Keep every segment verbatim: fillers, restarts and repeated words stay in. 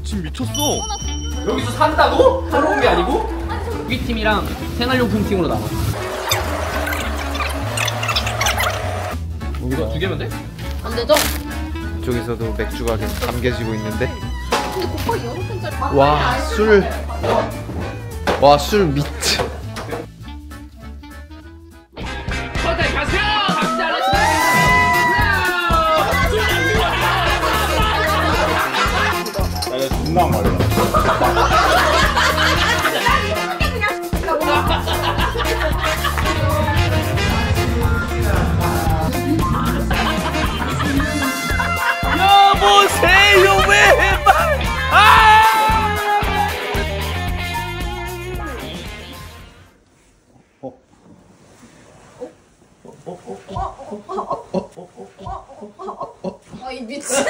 집 미쳤어. 여기서 산다고? 하러 온 게 아니고? 우리 팀이랑 생활용품 팀으로 나와. 이거 두 개면 돼? 안 되죠? 저기서도 맥주가 계속 담겨지고 있는데. 근데 곱하기 여섯 캔짜리. 와, 술. 와, 술 미치. 어때 가세요. 각자 렛츠 나 이거 존나 말이야. 여보세요, 왼발. 아! 아, 이 미친.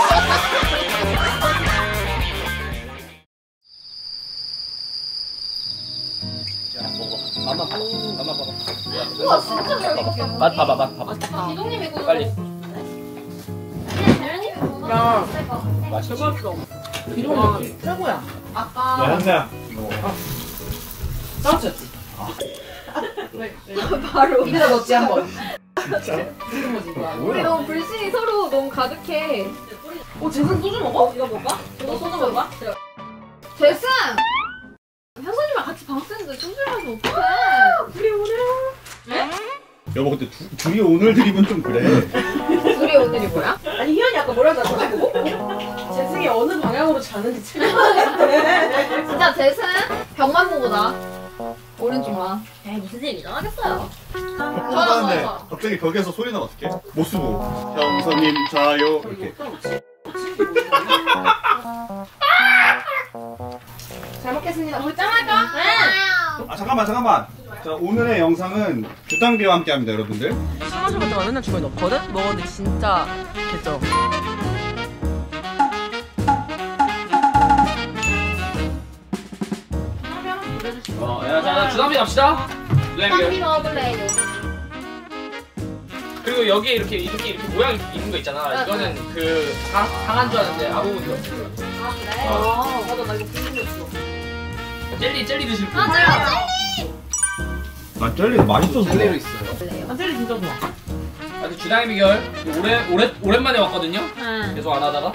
맛만 봐봐. 맛만 봐봐. 우와, 진짜 잘 먹었어. 맛 봐봐, 맛 봐봐. 기동님이 그거. 빨리. 야, 맛있어. 기동이 최고야. 아까. 야, 현수야. 싸웠지? 바로. 입에다 넣지 한번. 우리 너무 불신이 서로 너무 가득해. 어, 재승 소주 먹어? 이거 먹어? 너 소주 먹어? 재승! 현선이랑 같이 방 쓰는데 소주를 마시면 어떡해? 우리 오늘. 네? 여보 근데 두, 둘이 오늘 드립은 좀 그래. 둘이 오늘이 뭐야? 아니 희연이 아까 뭐라 하지 않았고? 재승이 어느 방향으로 자는지 체크해. 진짜 재승 벽만 보고 나. 오른쪽만. 에이 무슨 일 일어나겠어요. 하는데 갑자기 벽에서 소리 나면 어떡해? 못 쓰고 형선님 자요 이렇게. 잘 먹겠습니다. 우리 짠할까? 네. 아 잠깐만 잠깐만. 자 오늘의 영상은 주당비와 함께합니다 여러분들. 술 마실 때가 맨날 주머니 넣거든? 먹었는데 진짜 개쩔어. 어, 야, 자, 주담비 갑시다. 땀비 먹을래요. 그리고 여기에 이렇게 이렇게 이렇게 모양 있는 거 있잖아. 이거는 그 상, 상한 줄 알았는데 아무것도 없어. 아 그래? 어. 맞아 나 이거 궁금했어. 젤리 젤리 드실 분. 아 젤리 아 젤리 맛있어서. 젤리로 있어요. 젤리. 아 젤리 진짜 좋아. 아, 근데 주당의 비결 오래 오래 오랜만에 왔거든요. 응. 계속 안 하다가.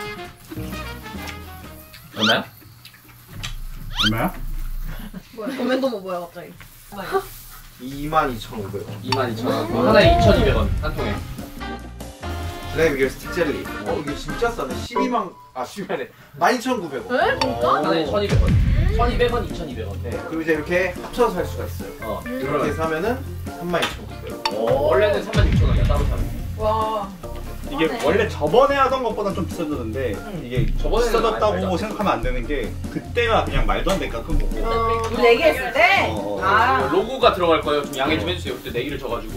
얼마야? 얼마야? 뭐야? 도면도모 뭐야 갑자기? 이만 이천오백 원. 이만 이천 원. 하나에 이천이백 원 한 통에. 주당의 비결 스틱 젤리. 어, 이게 진짜 싸네. 십이만, 아, 십이만에 만 이천구백 원. 에? 진짜? 하나에 천이백 원. 천이백 원, 이천이백 원. 네, 그리고 이제 이렇게 합쳐서 살 수가 있어요. 어. 이렇게 사면은 삼만 이천구백 원. 어, 원래는 삼만 육천 원이야 따로 사면. 와. 이게 원래 저번에 하던 것보다 좀 비싸졌는데 이게 저번에는 비싸졌다고 많이 생각하면 안 되는 게 그때가 그냥 말도 안 되니까 큰 거고. 어, 우리 얘기했을 때. 어, 어. 아. 로고가 들어갈 거예요. 좀 양해 좀 해주세요. 그때 내기를 져가지고.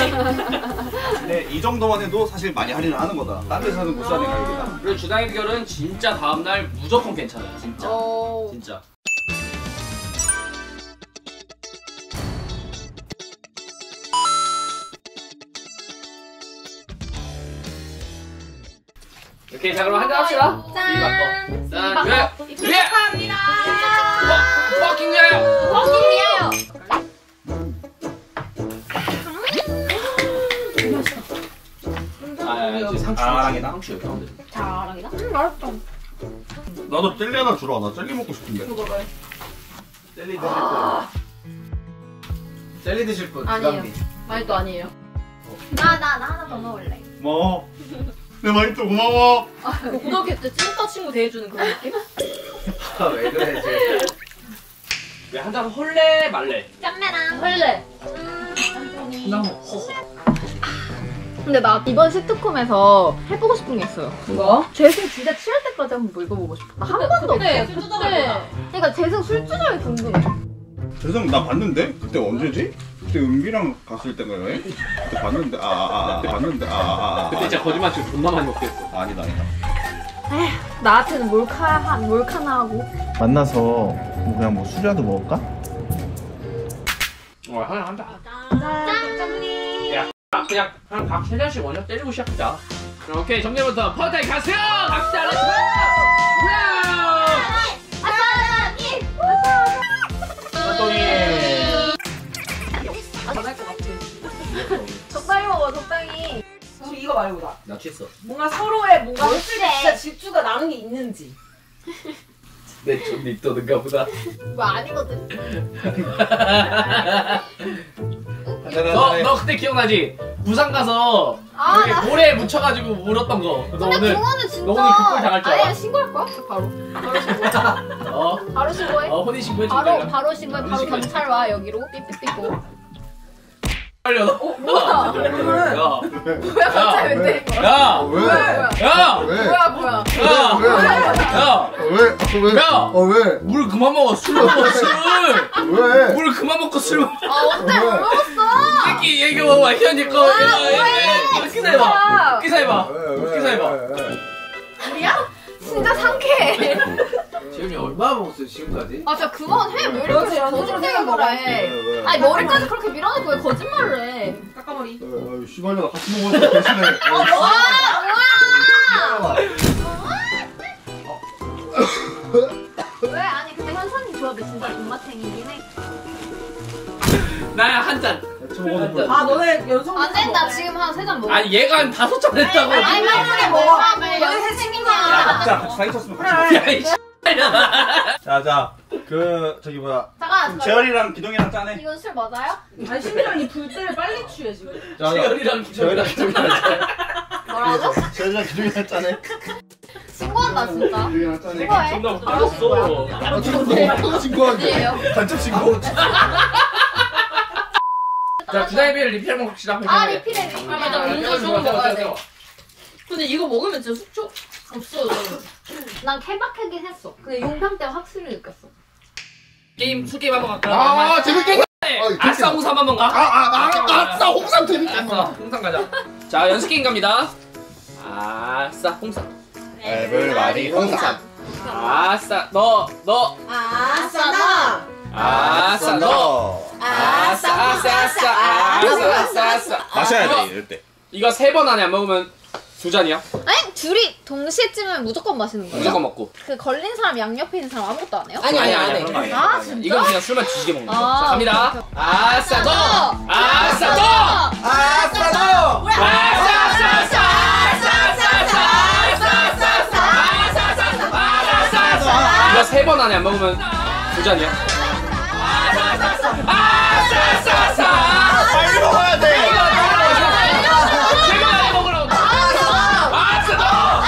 근데 이 정도만 해도 사실 많이 할인을 하는 거다. 다른 데서는 못 사는 가격이다. 그리고 주당의 비결은 진짜 다음날 무조건 괜찮아요. 진짜. 어. 진짜. 오케이, 자 그럼 한잔 합시다. 짠. 짠. 왜? 왜? 축하합니다. 퍼킹 위하여. 버킹 위하여. 아, 이제 상추. 자랑이다. 상추 이렇게 하면 돼. 자랑이다. 음 맛있다. 나도 젤리 하나 주러 와. 나 젤리 먹고 싶은데. 젤리 드실 분. 젤리 드실 분. 아니에요. 주당비. 아니 또 아니에요. 나 나 나 하나 더 먹을래. 뭐? 내 맛있어 고마워. 고등학교 때 찐따 친구 대해주는 그런 느낌? 아, 왜 그래, 쟤. 왜 한 잔 헐래 말래? 짠매랑 헐래. 나 허허. 근데 나 이번 시트콤에서 해보고 싶은 게 있어요. 뭐가? 재승 진짜 취할 때까지 한번 읽어보고 싶어. 나 한 번도 없어. 그때 술 주잖아. 그러니까 재승 술주정이 궁금해. 죄송 나 봤는데? 그때 언제지? 그때 은비랑 갔을 때인가 여행? 그때 봤는데 아아아 그때 봤는데 아아아 그때 진짜 거짓말 치고 존나 많이 먹겠어. 아니다 아니다. 에휴, 나한테는 몰카 한 몰카나 하고. 만나서 뭐 그냥 뭐 술이라도 먹을까? 어, 하나 한 잔. 짠, 짠님. 야, 그냥 한 각 세 잔씩 먼저 때리고 시작하자. 오케이, 정리부터 파우타이 가세요. 갑시다. 렛츠 고! 취했어. 뭔가 서로의 뭔가 뭐 진짜 그래. 질주가 나는 게 있는지. 내 좀 립도든가 보다. 뭐 아니거든. 너, 너 그때 기억나지? 부산 가서 아, 여기 나- 모래에 묻혀가지고 물었던 거. 너 근데 오늘 그거는 진짜. 너 오늘 그꼴 당할 줄 알아? 아니야, 신고할 거야? 바로. 바로 신고해. 어? 바로 신고해. 어 혼인 신고해줘. 바로 바로 신고해. 바로 신고해. 경찰 와 여기로 삐삐삐고. 빨려. 너. 뭐야? 야. 뭐야 갑자기 왜 때린 거야? 야. 왜? 뭐야? 야. 왜? 뭐야 뭐야? 야. 왜? 야. 왜? 왜? 야. 어 왜? 물 그만 먹어. 술 먹어. 술. 왜? 물 그만 먹고 술 먹어. 아 어때? 뭘 먹었어? 새끼 얘기 봐봐. 희연이 거. 아, 이거, 뭐해? 이거 기사 해봐. 기사 해봐. 왜? 기사 해봐. 우리야? 진짜 상쾌해. 지금이 얼마 먹었어요 지금까지? 아 진짜 그만 해. 왜 이렇게 그렇지, 연습을 거짓말을 해야 거라 왜? 해. 왜? 아니 머리까지 그렇게 밀어놓고 왜 거짓말을 해? 까까머리. 씨발려다 같이 먹었어 대신에. 어 뭐야 뭐야? 왜? 아니 근데 현선이 조합이 진짜 입맛탱이긴 해. 나야 한 잔. 한 잔. 아 너네 연속. 안 된다. 지금 한 세 잔 먹어. 아니 얘가 한 다섯 잔 했다고. 아니 빨리 먹어. 뭐 연습생이냐. 자 같이 사귀었으면 같이. 야, 이 자자 그 저기 뭐야. 잠깐. 재열이랑 기동이랑 짜네. 이건 술 맞아요? 아니 심지어는 불 때를 빨리 취해 지금. 자, 재열이랑 재열이랑 기동이랑 뭐라고? 재열이랑 기동이랑 짜네. 신고한다 진짜. 기동이랑 짜네. 신고해. 존나 웃겼어. 아, 친구 친구한테. 아니에요. 간첩 친구. 자, 주사위비를 리필 먹읍시다. 아 리필해 리필. 맞아, 음료 좀 먹어야 돼. 근데 이거 먹으면 진짜 숙취 없어. 난 케바케긴 했어. 근데 용병 때 확실히 느꼈어. 게임 수게임 한번 갈까? 아 재밌겠다. 아싸 홍삼 한번 가. 아아아 아싸 홍삼 재밌겠다. 아싸 홍삼 가자. 자 연습 게임 갑니다. 아싸 홍삼. 에블바디 홍삼. 아싸 너 너. 아싸 나. 아싸 너. 아싸 아싸 아싸 아싸 아싸 아싸. 마셔야 돼 이럴 때. 이거 세 번 안에 안 먹으면 두 잔이야. 아니 둘이 동시에 찌면 무조건 마시는 거야. 무조건 먹고. 그 걸린 사람 양 옆에 있는 사람 아무것도 안 해요? 아니, 아니, 아니. 그런 거 아니야. 아 진짜? 이건 그냥 술만 지지게 먹는 거야. 아, 자, 갑니다. 오케이, 아싸 너. 아싸 너. 아싸 너. 아싸 아싸 아싸 아싸 아싸 아싸 아싸 아싸 아싸. 이거 세 번 안에 안 먹으면 두 잔이야. 아싸 아싸 아싸. 빨리 먹어야 돼. 세 번 안에 먹으라고. 아싸 너.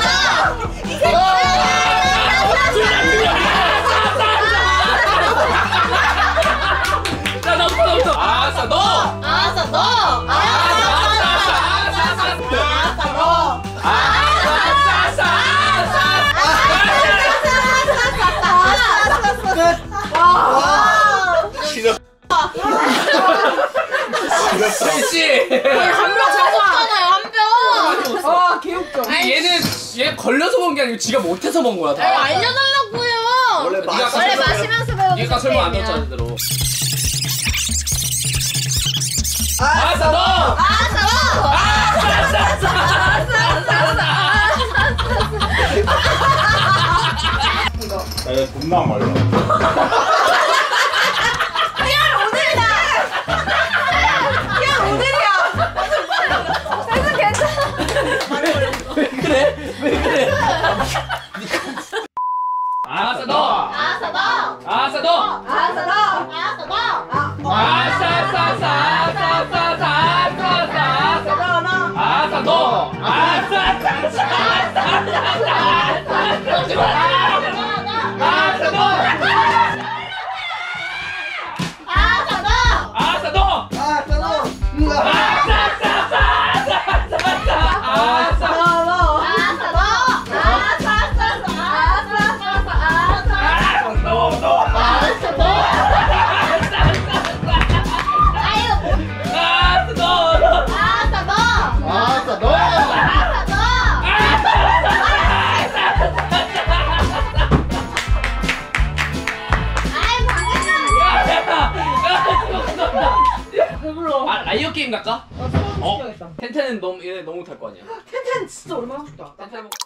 자 너부터 너부터. 아싸 너. 아싸 너! 아싸 아싸 아싸 아싸 너. 아싸 아싸 그렇지. 한병 잡았잖아요 한 병! 아 개웃겨. 아니 얘는 얘 걸려서 먹은 게 아니고 지가 못해서 먹은 거야 아니 다. 알려달라고요! 원래 네가 맛이 원래 마시면서 배우는 얘가 설명 안 게임이야. 넣었잖아 제대로. 아싸 너. 아싸 너! 아싸 아싸 야, 얘 존나 말라. 그래서 괜찮아. 왜 그래? 왜 그래? 아싸 너. 아싸 너! 아싸 너. 아싸 너! 아싸 너! 아싸 아싸 아싸 아싸 아싸 아싸 아싸 아싸 너. 아싸 아싸 아싸 아싸 아싸 너. 아싸 너! 아싸 너. 아 라이어 게임 갈까? 어? 텐텐은 너무 얘네 너무 탈 거 아니야. 텐텐 진짜 얼마나 좋다. 텐텐 뭐-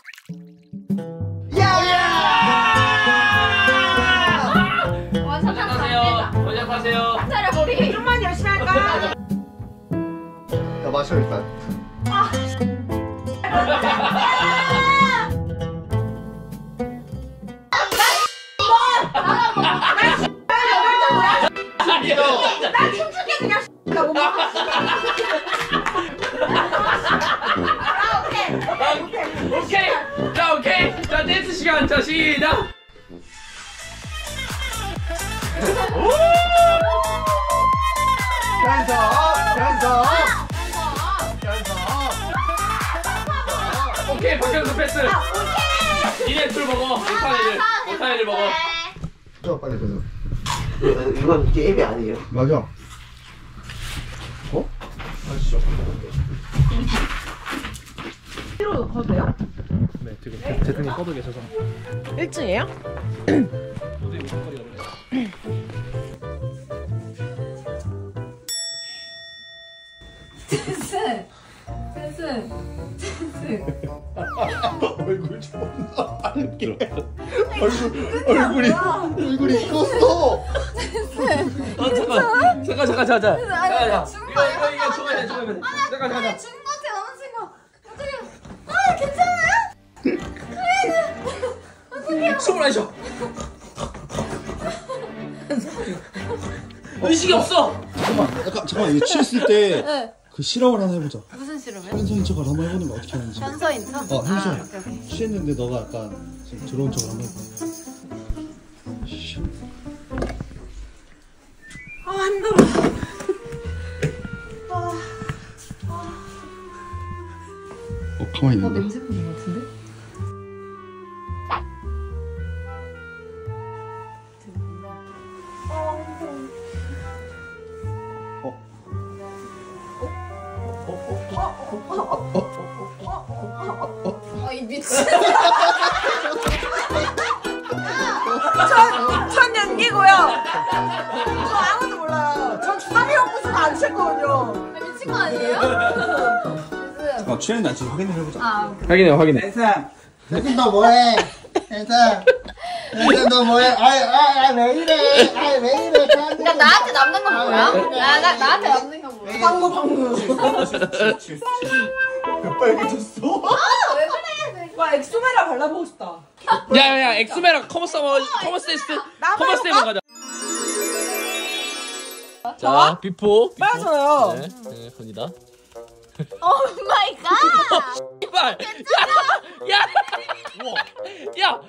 원샷 원샷 하세요. 원샷 하세요. 차려 우리. 좀만 열심히 할까? 야 마셔 일단. 나 춤출게 그냥. 나 못 먹어. 오케이. 자, 오케이. 자, 댄스 시간. 자, 시작. 연서 연서 연서. 오케이, 박현수 패스. 니네 둘 먹어. 못한 애들. 못한 애들 먹어. 저 빨리 그래서. 이건 게임이 아니에요. 맞아. 어? 아시죠. 뒤로 가도 돼요? 네, 지금 재승이 꺼도 계셔서. 일 층이에요? 센스 센스 센스 얼굴 존나 빨개. 얼굴 얼굴이 얼굴이 컸어. 아, 잠깐. 잠깐, 잠깐, 잠깐. 잠깐. 아니 잠깐. 죽은 이거, 거 이거, 이거 죽어야 돼, 죽어야 돼. 잠깐, 잠깐. 아니 죽은 거 같아 남자친구 어떻게 아 괜찮아요? 숨을 안 쉬어. 의식이 없어. 잠깐만, 약간 잠깐만 이거 취했을 때 네. 그 실험을 하나 해보자. 무슨 실험이요? 현서인 척을 한번 해보는 거 어떻게 하는지. 현서인 척? 어, 현서. 아, 오케이, 오케이. 취했는데 너가 약간 좀 들어온 척을 한번 해봐. 씨. 아 힘들어. 어, 가만히 있는 거. 냄새 뿌린 것 같은데? 아이 미친. 전, 전 연기고요. 저 아무도 몰라요. 전 주사위로 무슨 안 쳤거든요. 미친 거 아니에요? 어, 취했는데 안 취했는지 확인을 해보자. 아 오케이. 확인해, 확인해. 혜선, 혜선 너 뭐해? 혜선, 혜선 너 뭐해? 아이 아이 아이 왜 이래? 아이 왜 이래? 그러니까 나한테 남는 건 뭐야? 나, 나, 나한테 남는 건 뭐야? 방구 방구. 왜 빨개졌어? 아, 왜 그래? 와 엑소메라 발라보고 싶다. 야, 야, 야, 엑스메라 커머스 한번, 커머스 테스트. 커머스 한번 가자. 자, 비포. 빨라져요. 네, 네, 갑니다. 오 마이 갓! 이발. 야, 야, 야, 야,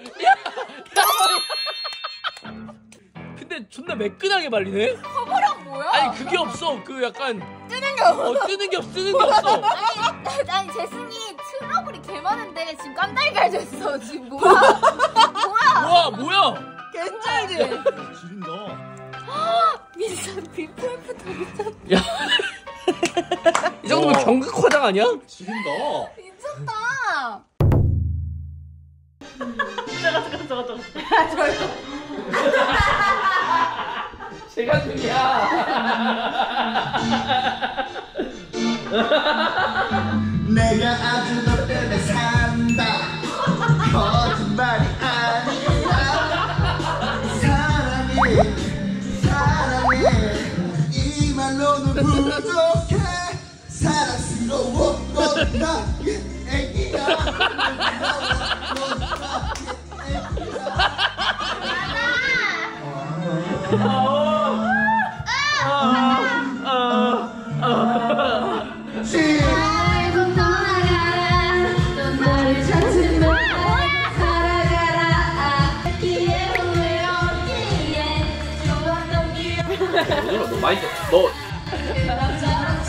야. 근데 존나 매끈하게 말리네. 커버랑 뭐야? 아니 그게 없어. 그 약간 뜨는 게 없어. 어 뜨는 게 없어. 뜨는 게 없어. 아니, 아니 재승이 트러블이 개 많은데 지금 깜짝이 갈렸어. 지금 뭐야? 뭐야? 뭐야, 뭐야? 괜찮지? 지린다. 미쳤 비프에프터 미쳤 야, 이 정도면 어. 경극 화장 아니야? 지린다. 미쳤다. 제가 중이야. 내가 아주 너 때문에 산다. 거짓말이 아니야. 사랑해, 사랑해. 이 말로는 부족해. 사랑스러워, 넌 나의 애기야. 알고 떠나가라. 넌 나를 찾지 마. 살아가라. 기에 후회 없기에 좋았던 기억. 오늘은 너 많이 너 그럭저럭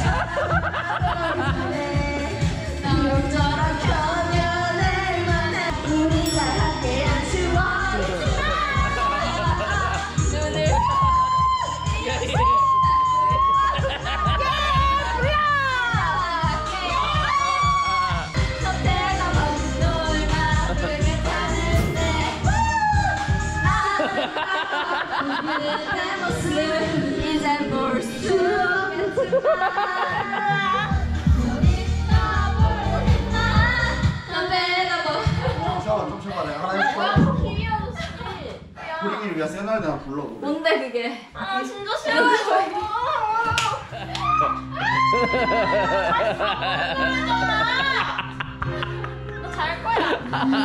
그럭저럭 견뎌낼 만해. 우리가 함께한 추억. 눈을 내가 먼 널 바쁘게 타는데 내 모습을 이제 볼 수 없겠지만 넌 내가 뭐 샤워 좀 쳐봐. 내가 하나 해줄까? 귀여워 씨. 우리끼리 위한 세너드 하나 불러. 뭔데 그게? 아 진짜 싫어. 잘 거야.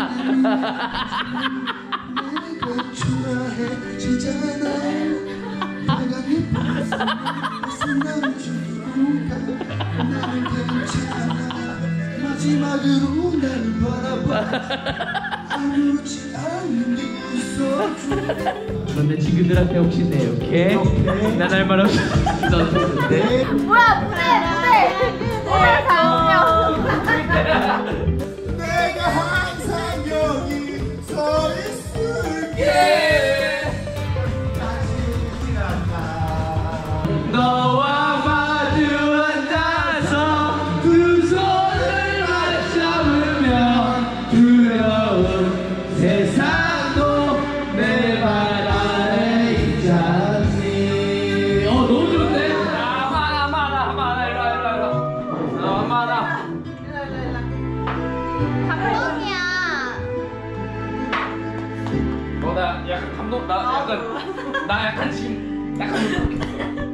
마지막으로 나를 바라봐 아무렇지 않은 게 웃어줘 너네 친구들한테 혹시 내 이렇게 난 할 말 없어. 네. 뭐야 무대 무대 무대 장면. 내가 항상 여기 서 있을게 다시 지나가 너와 마주 앉아서 두 손을 맞잡으며 두려운 세상도 내 발 아래 있지 않니. 어 너무 좋은데? 아 많아 많아 많아 일로 와 일로 와 일로 와. 아 많아. 감동이야. 어 나 약간 감동 나 약간 나 약간 지금 약간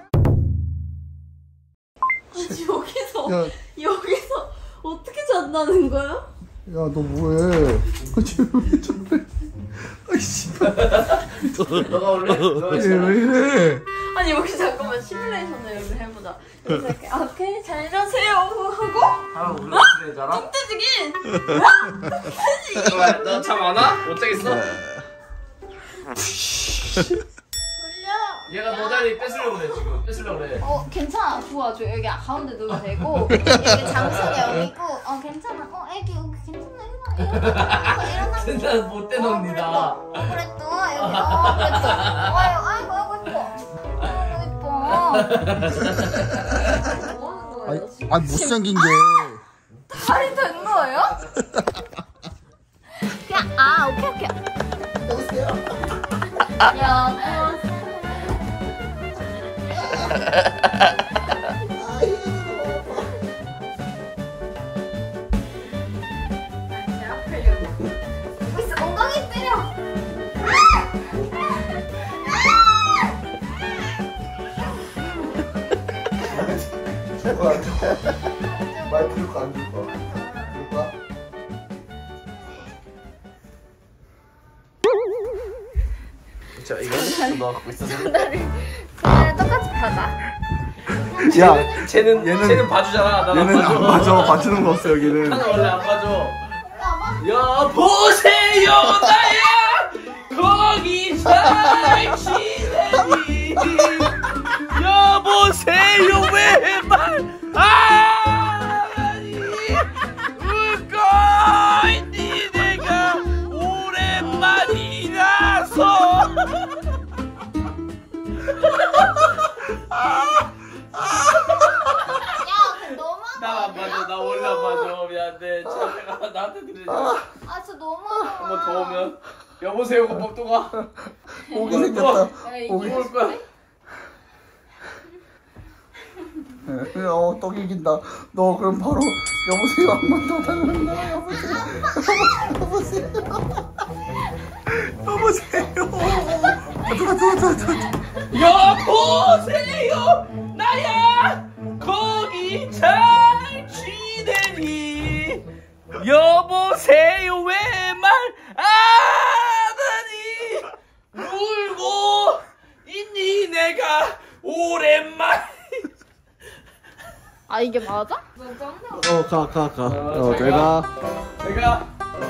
여기서 야, 여기서 어떻게 잔다는 거야? 야, 너 뭐해? 지금 왜 저래? 아이씨. 너가 올래? 너가 얘 왜 이래? 아니 여기 잠깐만 시뮬레이션을 여기 해보자. 여기서 이렇게 아, 오케이 잘 자세요 하고 아 우리 그래 잘하? 뚱뜨지기 너잠 안 와? 못 자겠어? 돌려. 얘가 너 자리 뺏으려고 그래 지금 뺏으려고 그래. 어 괜찮아 좋아 저 여기 가운데 누면 되고 여기 장소가 여기고 어 괜찮아 어 애기 여기 괜찮아 일어나 일어나 일어나 진짜 못 떼놓습니다. 어 그래 또 여기 어 그래 또 아이고 아이고 아이고 이뻐 아이고 이뻐 뭐 하는 거예요? 아니, 아니 못생긴 게. 다리 된 거예요? 그냥 아 오케이 오케이 여보세요? 야 있어 엉덩이 때려 줄거 안 줘. 말 들을 거안 줄 거. 줄 거야? 자 이거 너 갖고 있어. 전달을 전달을 똑같이 받아 야, 쟤는 얘는- 쟤는 봐주잖아. 나는 얘는 봐줘. 안 봐줘. 봐주는 거 없어 여기는. 나는 원래 안 봐줘. 여보세요 나야 거기 잘 지내니. 여보세요 왜 말 아니 웃고 있니 내가 오랜만이라서. 야 근데 너무한 거 나안 봐줘. 아니야? 나 원래 안 봐줘. 미안해. 자네가 나한테 그러지. 아 진짜 너무한 거 한번 더 오면 여보세요 고법 또 가. 오기 생겼다. 야, 오기. 이게 올 거야. 예, 어, 떡 이긴다. 너 그럼 바로 여보세요 한 번 더 달란다. 여보세요. 여보세요. 여보세요. 가자 가자 가자 가자. 여보세요 나야 거기 잘 지내니. 여보세요 왜 말 안하니. 울고 있니 내가 오랜만. 아 이게 맞아? 어, 가, 가, 가. 어, 내가. 내가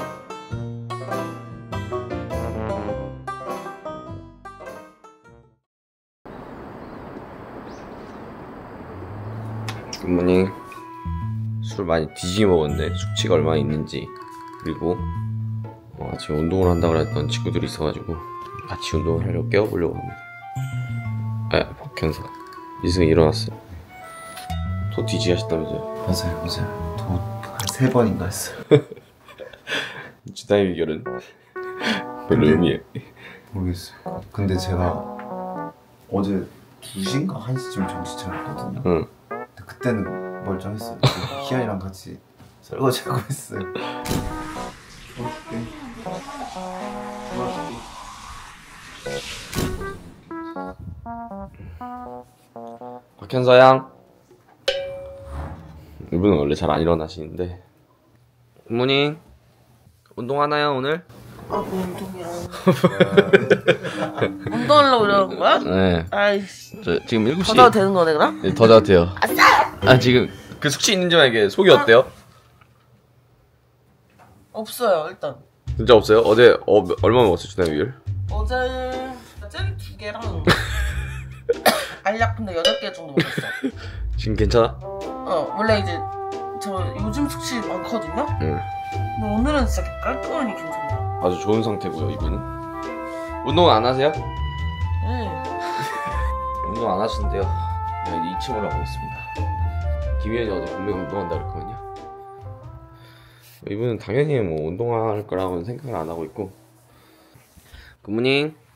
굿모닝. 술 많이 뒤지게 먹었는데 숙취가 얼마나 있는지, 그리고 어, 아침에 운동을 한다고 그랬던 친구들이 있어가지고 같이 운동을 하려고 깨워보려고 합니다. 아, 박현서 이승이 일어났어요. 또 뒤지게 하셨다면서요? 맞아요, 맞아요. 도 한 세 번인가 했어요. 주다의 비결은 별로 의미에 모르겠어요. 근데 제가 어제 두 시인가 한 시쯤 정신 차렸거든요. 응. 근데 그때는 멀쩡했어요. 희연이랑 같이 설거지하고 있어요. 도와줄게. 도와줄게. 박현서 양, 이분은 원래 잘 안 일어나시는데 굿모닝. 운동하나요 오늘? 아, 뭐 운동이야. 운동하려고 그러는 거야? 네. 아이씨. 저 지금 일곱 시. 더 자도 되는 거네, 그럼? 네, 더 자도 돼요. 아싸! 아, 지금 그 숙취 있는 점에게 속이 어때요? 없어요, 일단. 진짜 없어요? 어제 어, 얼마 먹었어요, 주나비율? 어제 잼 두 개랑 알약 근데 여덟 개 정도 먹었어. 지금 괜찮아? 어, 원래 이제 저 요즘 숙취 많거든요? 응. 근데 오늘은 진짜 깔끔하니 괜찮다. 아주 좋은 상태고요, 이분은. 운동 안 하세요? 네. 운동 안 하시는데요. 네, 이 층으로 하고 있습니다. 김희연이 어제 분명히 운동한다 그랬거든요. 이분은 당연히 뭐 운동할 거라고는 생각을 안 하고 있고. 굿모닝.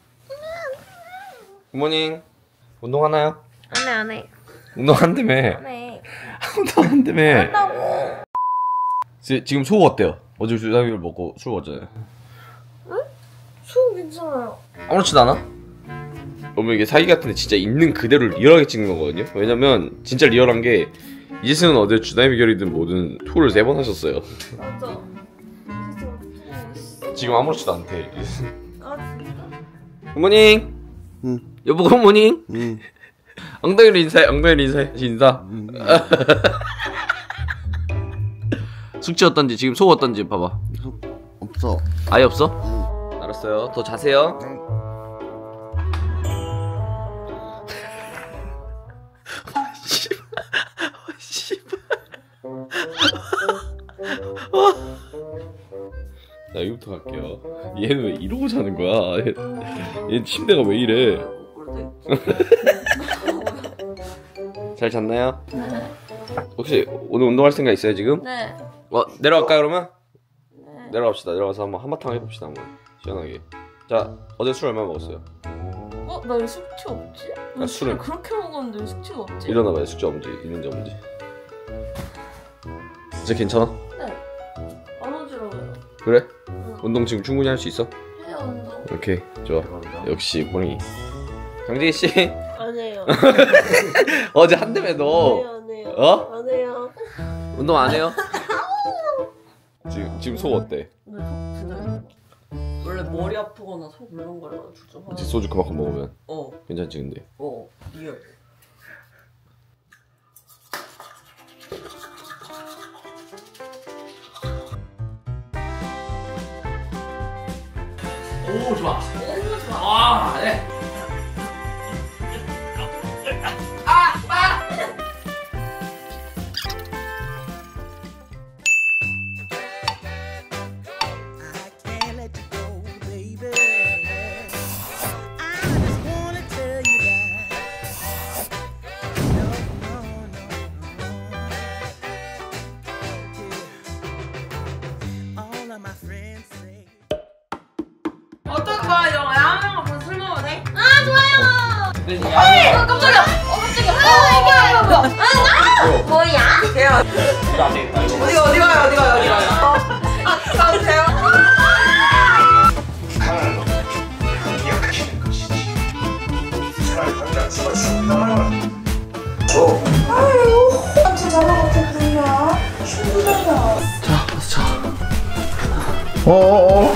굿모닝. 운동하나요? 안 해, 안 해. 운동한다며. 안 해. 운동한다며. 한다고. 지, 지금 속 어때요? 어제 주사위를 먹고 술 먹었잖아요. 응? 속 괜찮아요. 아무렇지도 않아? 그러면 이게 사기 같은데 진짜 있는 그대로 리얼하게 찍는 거거든요. 왜냐면 진짜 리얼한 게 이재승은 어제 주나의 비결이든 뭐든 토를 세 번 하셨어요. 맞아. 지금 아무렇지도 않대. 아 진짜? 굿모닝. 응. 여보 굿모닝. 응. 엉덩이로 인사해. 엉덩이로 인사해. 인사. 응. 숙취 어떤지 지금 속 어떤지 봐봐. 없어. 아예 없어? 응. 알았어요. 더 자세요. 응. 자, 여기부터 갈게요. 얘는 왜 이러고 자는 거야? 얘, 얘 침대가 왜 이래? 잘 잤나요? 네. 혹시 오늘 운동할 생각 있어요 지금? 네. 어, 내려갈까요 그러면? 네. 내려갑시다. 내려가서 한번 한바탕 해봅시다 한번. 시원하게. 자, 어제 술 얼마 먹었어요? 어? 나 왜 숙취 없지? 나 아, 술을 술은- 그렇게 먹었는데 왜 숙취가 없지? 일어나봐요. 숙제 없는지 있는지 없는지. 진짜 괜찮아? 네. 안 어지러워요. 그래? 응. 운동 지금 충분히 할 수 있어? 해요, 운동. 오케이, 좋아. 역시 뽀링이. 강재희 씨. 안 해요. 어제 한 대매 너. 안 해요. 어? 안 해요. 운동 안 해요? 지금 지금 속 어때? 근데 속 진짜 원래 머리 아프거나 속 물렁거리거나 둘중 하나. 이제 소주 그만큼 먹으면 어. 괜찮지 근데. 어. 리얼. 오 좋아. 오 좋아. 아 네. 어떤 거야? 영화 양양아 벌써 술 먹어도 돼? 아 좋아요. 네, 어 깜짝이야. 어 깜짝이야. 어 이게 뭐야 뭐야. 아 뭐야? 돼요. 안 되겠다 이거. 어디 어디 가요? 어디 가요? 어디 가요? 아 가세요. 기억하시는 것이지. 사랑을 당장 쓰겠습니다. 어어어.